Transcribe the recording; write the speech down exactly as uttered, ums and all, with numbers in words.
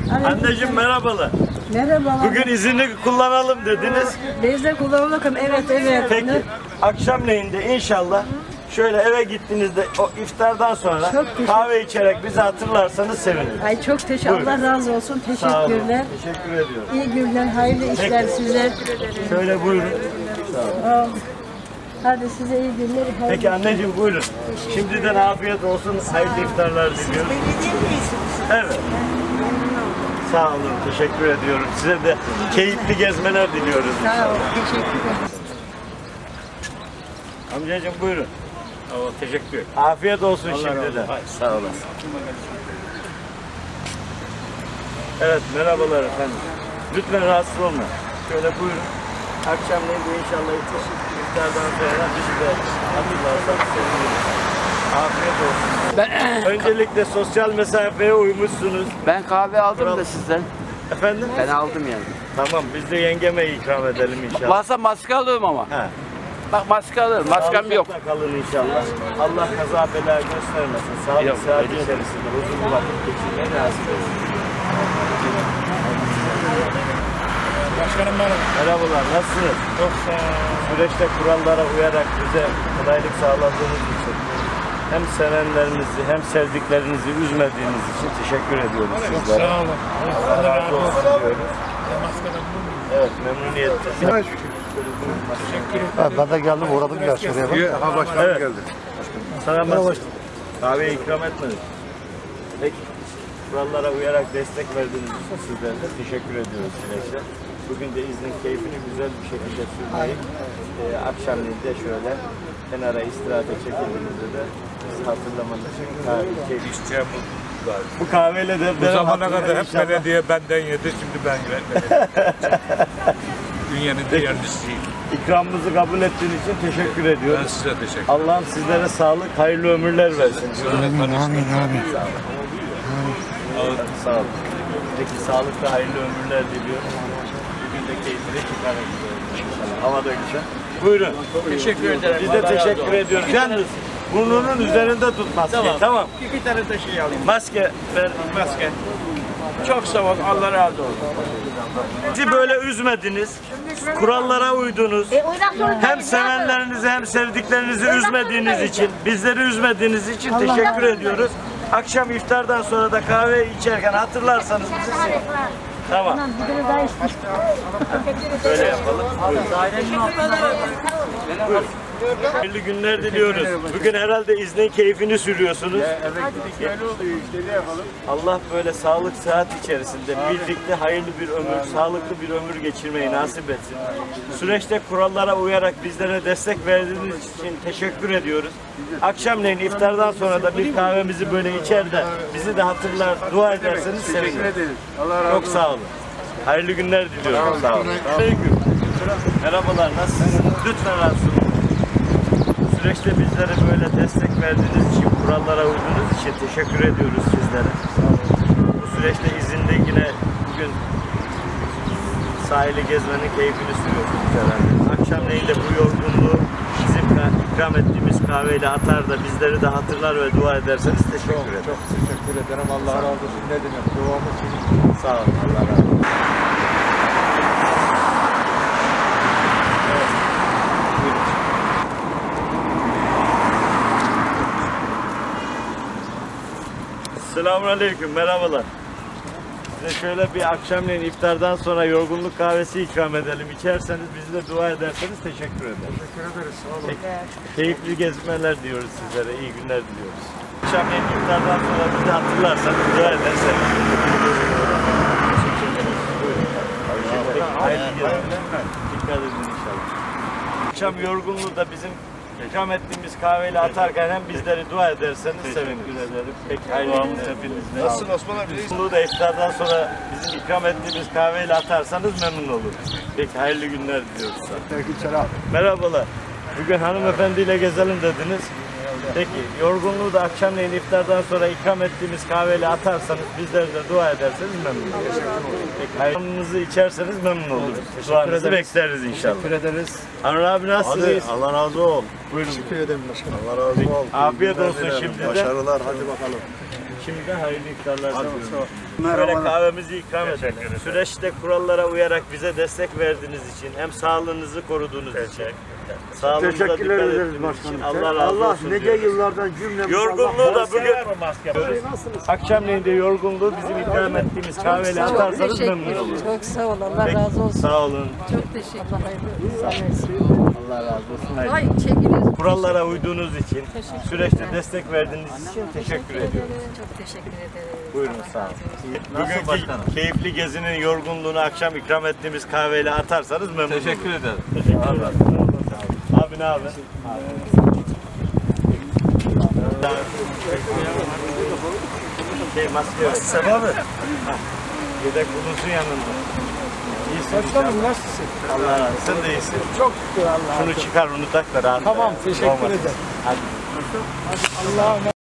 Anneciğim merhabalar. Merhabalar. Bugün izinli kullanalım dediniz. Biz de kullanalım. Evet, evet. Peki akşamleyin de inşallah şöyle eve gittiğinizde o iftardan sonra kahve içerek bizi hatırlarsanız seviniriz. Ay çok teşekkür Allah razı olsun. Sağ olun. Teşekkürler. Teşekkür ediyorum. İyi günler, hayırlı işler size. Şöyle buyurun. Sağ olun. Hadi size iyi günler. Hayırlı Peki anneciğim buyurun. Şimdiden afiyet olsun. Hayırlı iftarlar diliyorum. Evet. Sağ olun. Teşekkür ediyorum. Size de keyifli gezmeler diliyoruz. Sağ olun. Teşekkür ederim. Amcacığım buyurun. Allah teşekkür. Afiyet olsun şimdiden. Sağ olasın. Evet merhabalar efendim. Lütfen rahatsız olma. Şöyle buyurun. Akşamleyin de inşallah iftardan sonra bizi de hatırlarsanız seviniriz. Afiyet olsun. Ben, Öncelikle sosyal mesafeye uymuşsunuz. ben kahve aldım da sizden. Efendim? Ben aldım yani. Tamam biz de yengeme ikram edelim inşallah. Varsa maske alırım ama. He. Bak maske alırım. Maskem yok. Sağlıcakla kalın inşallah. Allah kaza bela göstermesin. Sağlık Yok, sıhhat öyle. içerisinde huzurlu vakit geçirmeyi nasip etsin. Başkanım merhaba. Merhabalar, nasılsınız? Çok sağ olun. Süreçte kurallara uyarak bize kolaylık sağladığınız için hem sevenlerinizi hem sevdiklerinizi üzmediğiniz için teşekkür ediyoruz Çok sizlere. sağ olun. Allah razı olsun diyoruz. Maskeden Evet, memnuniyetle. teşekkür ederim. Ben, ben de geldim, uğradım gel şuraya bak. Ha başkanım Evet. geldi. Sana mas- kahveyi ikram etmedik. Peki, kurallara uyarak destek verdiğiniz için sizlere de teşekkür ediyoruz süreçte. Bugün de iznin keyfini güzel bir şekilde sürmeyi, e, akşamleyin de şöyle kenara istirahate çekildiğinizde de bizi hatırlamanız için kahve keyfi. İsteyen bu. Bu kahveyle de Bu zamana kadar hep belediye benden yedi, şimdi ben yedim. Dünyanın değerlisiyim. İkramımızı kabul ettiğiniz için teşekkür Ben ediyoruz. size teşekkür ederim. Allah'ım sizlere sağlık, hayırlı ömürler versin. Amin, amin, amin. Sağ olun. Peki sağlıklı, hayırlı ömürler diliyorum. Bugün de keyfini çıkarın. Hava da güzel. Buyurun. Teşekkür ederim. Biz de teşekkür ediyoruz. Yalnız burnunun üzerinde tut maskeyi. Tamam. Tamam. İki tane de şey alayım. Maske ver. Maske. Çok sağ ol. Allah razı olsun. Bizi böyle üzmediniz. Kurallara uydunuz. Hem sevenlerinizi hem sevdiklerinizi üzmediğiniz için, bizleri üzmediğiniz için teşekkür ediyoruz. Akşam iftardan sonra da kahve içerken hatırlarsanız bizi sevin. Tamam. Böyle yapalım. Buyurun. Hayırlı günler diliyoruz. Bugün herhalde iznin keyfini sürüyorsunuz. Allah böyle sağlık sıhhat içerisinde birlikte hayırlı bir ömür, sağlıklı bir ömür geçirmeyi nasip etsin. Süreçte kurallara uyarak bizlere destek verdiğiniz için teşekkür ediyoruz. Akşamleyin iftardan sonra da bir kahvemizi böyle içer de bizi de hatırlar, dua ederseniz seviniriz. Çok sağ olun. Hayırlı günler diliyorum. Sağ olun. Aleyküm. Merhabalar, nasılsınız? Lütfen rahatsız olun. Süreçte bizlere böyle destek verdiğiniz için, kurallara uyduğunuz için teşekkür ediyoruz sizlere. Bu süreçte izinde yine bugün sahili gezmenin keyfini sürüyorsunuz herhalde. Akşamleyin de bu yorgunluğu bizim ikram ettiğimiz kahveyle atar da bizleri de hatırlar ve dua ederseniz teşekkür ederim. Çok teşekkür ederim. Allah razı olsun. Ne demek? Duamız için. Sağ olun. Allah razı olsun. Selamünaleyküm, merhabalar. Size şöyle bir akşamleyin iftardan sonra yorgunluk kahvesi ikram edelim. İçerseniz, bizi de dua ederseniz teşekkür ederiz. Teşekkür ederiz. Sağ olun. Peki, keyifli gezmeler diyoruz sizlere, iyi günler diliyoruz. Akşamleyin iftardan sonra bizi hatırlarsanız dua ederseniz. Teşekkür ederiz. Buyurun. Hayırlı gezmeler. Dikkat edin inşallah. Akşam yorgunluğu da bizim İkram ettiğimiz kahveyle atarken hem bizleri dua ederseniz seviniriz. Peki hayırlı hepinizle. Nasılsın Osman abi? Bunu da iftardan sonra bizim ikram ettiğimiz kahveyle atarsanız memnun oluruz. Peki hayırlı günler diliyoruz sana. Aleykümselam. Merhabalar. Bugün hanımefendiyle gezelim dediniz. Peki yorgunluğu da akşamleyin iftardan sonra ikram ettiğimiz kahveyle atarsanız bizleri de dua ederseniz memnun oluruz. Peki hayırlınızı içerseniz memnun oluruz. Duanızı bekleriz inşallah. Teşekkür ederiz. Anur abi nasılsınız? Allah razı olsun. Buyurun. Teşekkür ederim başkanım. Allah razı olsun. Afiyet olsun şimdiden. Başarılar. Hadi bakalım. Şimdiden hayırlı iftarlar diliyorum. Böyle kahvemizi ikram edelim. Süreçte kurallara uyarak bize destek verdiğiniz için, hem sağlığınızı koruduğunuz için, sağlığınıza dikkat Teşekkürler ederiz ettiğiniz için başkanım. Allah razı Allah olsun nice diyoruz. yıllardan cümlemiz Yorgunluğu da bugün Nasılsınız? akşamleyin de yorgunluğu bizim ikram ettiğimiz kahveyle atarsanız memnun oluruz. Çok sağ ol. Allah razı olsun. Sağ olun. Çok teşekkür ederim. Allah razı olsun. Hayırlı. Ay çekiniz. Kurallara uyduğunuz için, süreçte destek verdiğiniz için teşekkür ediyoruz. Çok teşekkür ederim. Buyurun sağ olun. Bugünkü keyifli gezinin yorgunluğunu akşam ikram ettiğimiz kahveyle atarsanız memnun oluruz. Teşekkür ederim. Teşekkür ederim. Abi ne abi? Şey maske yok. Sefa abi. Yedek bulunsun yanında. Başkanım nasılsın? Allah razı olsun. Sen de iyisin. Çok şükür Allah'a. Şunu çıkar unutak da rahat. Tamam teşekkür Olmasın. ederim. Hadi. Allah'a